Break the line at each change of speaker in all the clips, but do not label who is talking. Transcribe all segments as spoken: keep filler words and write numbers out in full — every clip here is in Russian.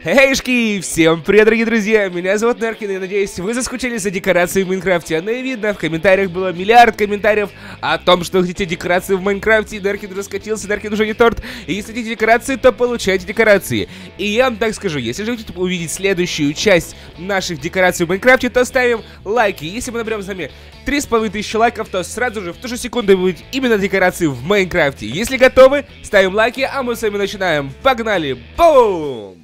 Эйшки! Всем привет, дорогие друзья! Меня зовут Неркин, и надеюсь, вы заскучали за декорацией в Майнкрафте. Оно и видно, в комментариях было миллиард комментариев о том, что хотите декорации в Майнкрафте. Неркин раскатился, Неркин уже не торт. И если хотите декорации, то получайте декорации. И я вам так скажу, если же хотите увидеть следующую часть наших декораций в Майнкрафте, то ставим лайки. Если мы наберем с вами три с половиной тысячи лайков, то сразу же в ту же секунду будет именно декорации в Майнкрафте. Если готовы, ставим лайки, а мы с вами начинаем. Погнали! Бум!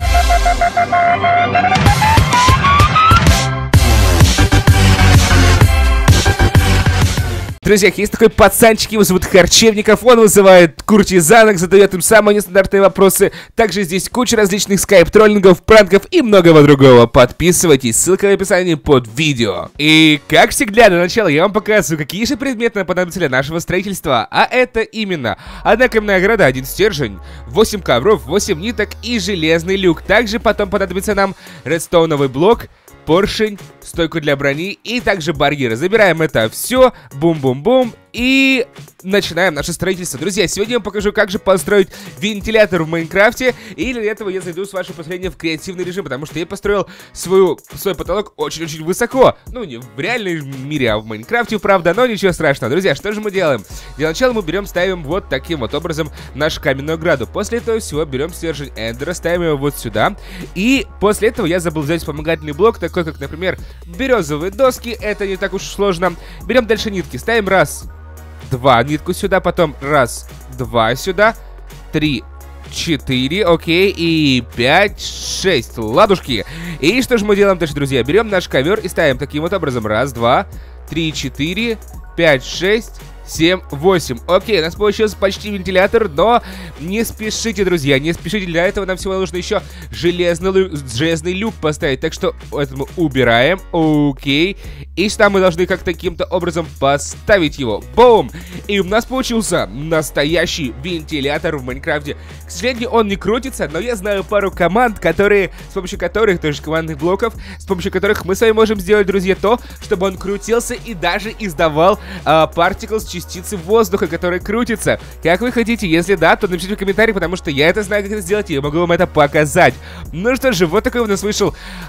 Друзья, есть такой пацанчик, его зовут Харчевников, он вызывает куртизанок, задает им самые нестандартные вопросы. Также здесь куча различных скайп-троллингов, пранков и многого другого. Подписывайтесь, ссылка в описании под видео. И как всегда, для начала я вам показываю, какие же предметы нам понадобятся для нашего строительства. А это именно одна каменная ограда, один стержень, восемь ковров, восемь ниток и железный люк. Также потом понадобится нам редстоуновый блок, поршень, стойку для брони и также барьеры. Забираем это все, бум-бум-бум, и начинаем наше строительство. Друзья, сегодня я вам покажу, как же построить вентилятор в Майнкрафте. И для этого я зайду с вашего позволения в креативный режим, потому что я построил свою, свой потолок очень-очень высоко. Ну, не в реальном мире, а в Майнкрафте, правда, но ничего страшного. Друзья, что же мы делаем? Для начала мы берем, ставим вот таким вот образом нашу каменную ограду. После этого всего берем стержень эндера, ставим его вот сюда. И после этого я забыл взять вспомогательный блок, такой как, например, березовые доски. Это не так уж сложно. Берем дальше нитки, ставим раз, два, нитку сюда, потом раз, два сюда, три, четыре, окей, и пять, шесть, ладушки. И что же мы делаем дальше, друзья? Берем наш ковер и ставим таким вот образом. Раз, два, три, четыре, пять, шесть, семь, восемь. Окей, у нас получился почти вентилятор, но не спешите, друзья, не спешите. Для этого нам всего нужно еще железный, лю железный люк поставить. Так что это мы убираем. Окей. И сюда мы должны как-то каким-то образом поставить его. Бум! И у нас получился настоящий вентилятор в Майнкрафте. К сожалению, он не крутится, но я знаю пару команд, которые, с помощью которых, тоже командных блоков, с помощью которых мы с вами можем сделать, друзья, то, чтобы он крутился и даже издавал а, particles, частицы воздуха, которые крутятся. Как вы хотите? Если да, то напишите в комментарии, потому что я это знаю, как это сделать, и я могу вам это показать. Ну что же, вот такой у нас вышел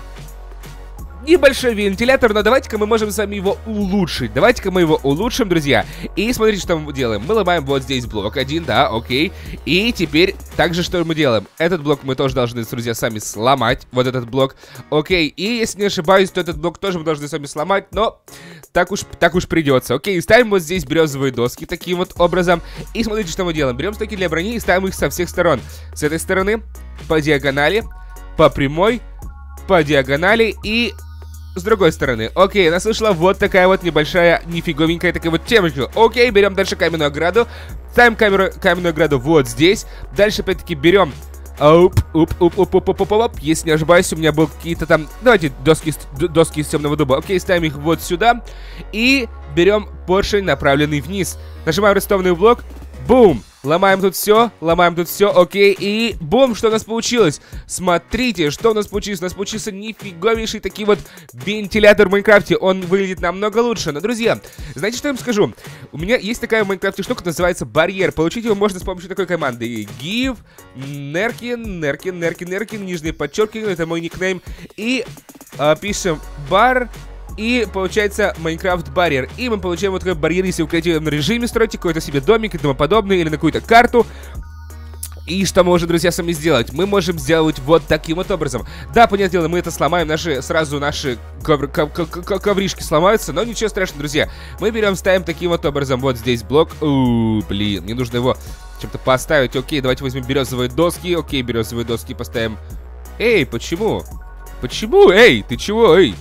небольшой вентилятор, но давайте-ка мы можем с вами его улучшить. Давайте-ка мы его улучшим, друзья. И смотрите, что мы делаем. Мы ломаем вот здесь блок один, да, окей. И теперь также что мы делаем? Этот блок мы тоже должны, друзья, сами сломать. Вот этот блок, окей. И если не ошибаюсь, то этот блок тоже мы должны сами сломать, но так уж, так уж придется. Окей, ставим вот здесь березовые доски таким вот образом. И смотрите, что мы делаем. Берем стойки для брони и ставим их со всех сторон. С этой стороны, по диагонали, по прямой, по диагонали и с другой стороны. Окей, у нас вышла вот такая вот небольшая, нифиговенькая такая вот темочка. Окей, берем дальше каменную ограду. Ставим камеру, каменную ограду вот здесь. Дальше опять-таки берем... Оп, оп, оп, оп, оп, оп, оп, оп. Если не ошибаюсь, у меня был какие-то там... Давайте доски, доски из темного дуба. Окей, ставим их вот сюда. И берем поршень, направленный вниз. Нажимаем редстоуновый блок. Бум! Ломаем тут все, ломаем тут все, окей, и бум, что у нас получилось? Смотрите, что у нас получилось. У нас получился нифиговейший такой вот вентилятор в Майнкрафте. Он выглядит намного лучше. Но, друзья, знаете, что я вам скажу? У меня есть такая в Майнкрафте штука, называется барьер. Получить его можно с помощью такой команды. Give, Неркин, Неркин, Неркин, Неркин, нижнее подчеркивание, это мой никнейм. И э, пишем бар. И получается Майнкрафт барьер. И мы получаем вот такой барьер, если вы в креативном режиме строите какой-то себе домик и тому подобное, или на какую-то карту. И что мы можем, друзья, сами сделать? Мы можем сделать вот таким вот образом. Да, понятное дело, мы это сломаем, наши, сразу наши ковр, ков, ков, ков, ковришки сломаются, но ничего страшного, друзья. Мы берем, ставим таким вот образом, вот здесь блок. У, блин, мне нужно его чем-то поставить. Окей, давайте возьмем березовые доски. Окей, березовые доски поставим. Эй, почему? Почему? Эй, ты чего? Эй.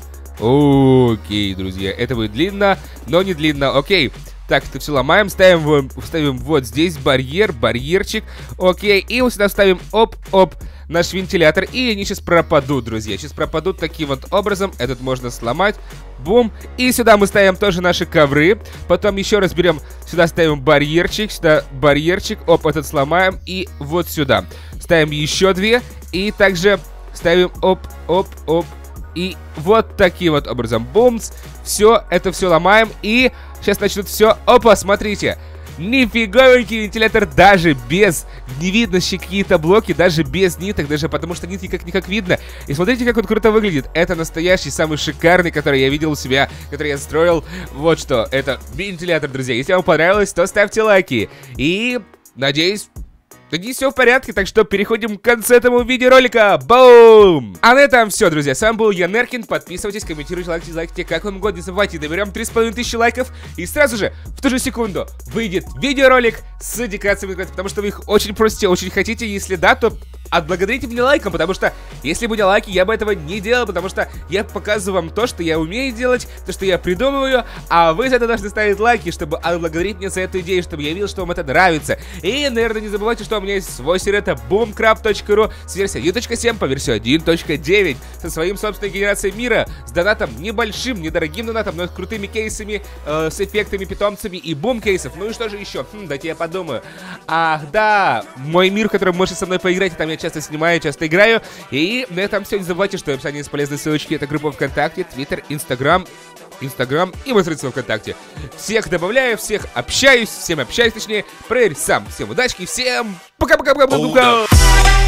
Окей, друзья, это будет длинно, но не длинно, окей. Так, это все ломаем, ставим, ставим вот здесь барьер, барьерчик, окей. И вот сюда ставим, оп-оп, наш вентилятор, и они сейчас пропадут, друзья. Сейчас пропадут таким вот образом, этот можно сломать, бум. И сюда мы ставим тоже наши ковры. Потом еще раз берем, сюда ставим барьерчик, сюда барьерчик, оп, этот сломаем. И вот сюда ставим еще две, и также ставим оп-оп-оп. И вот таким вот образом, бумс, все, это все ломаем. И сейчас начнут все, опа, смотрите. нифиговенький вентилятор, даже без, не видно какие-то блоки, даже без ниток, даже потому что нитки как-никак видно. И смотрите, как он круто выглядит. Это настоящий, самый шикарный, который я видел у себя, который я строил. Вот что, это вентилятор, друзья. Если вам понравилось, то ставьте лайки. И, надеюсь... Надеюсь, все в порядке, так что переходим к концу этому видеоролика. Бум! А на этом все, друзья. С вами был я, Неркин. Подписывайтесь, комментируйте, лайкайте, лайкайте, как вам угодно. Не забывайте, доберем три с половиной тысячи лайков. И сразу же, в ту же секунду, выйдет видеоролик с декорациями, потому что вы их очень просите, очень хотите. Если да, то отблагодарите меня лайком, потому что если бы не лайки, я бы этого не делал, потому что я показываю вам то, что я умею делать, то, что я придумываю, а вы за это должны ставить лайки, чтобы отблагодарить меня за эту идею, чтобы я видел, что вам это нравится. И, наверное, не забывайте, что у меня есть свой сервер, это boomcraft точка ру с версией один точка семь по версию один точка девять, со своим собственной генерацией мира, с донатом небольшим, недорогим донатом, но с крутыми кейсами, э, с эффектами, питомцами и бум-кейсов. Ну и что же еще? Хм, дайте я подумаю. Ах, да, мой мир, в котором вы можете со мной поиграть, и там я часто снимаю, часто играю. И на этом все. Не забывайте, что в описании есть полезные ссылочки. Это группа ВКонтакте, Твиттер, Инстаграм, Инстаграм и мой страница ВКонтакте. Всех добавляю, всех общаюсь, всем общаюсь, точнее, проверь сам. Всем удачки, всем пока-пока-пока-пока.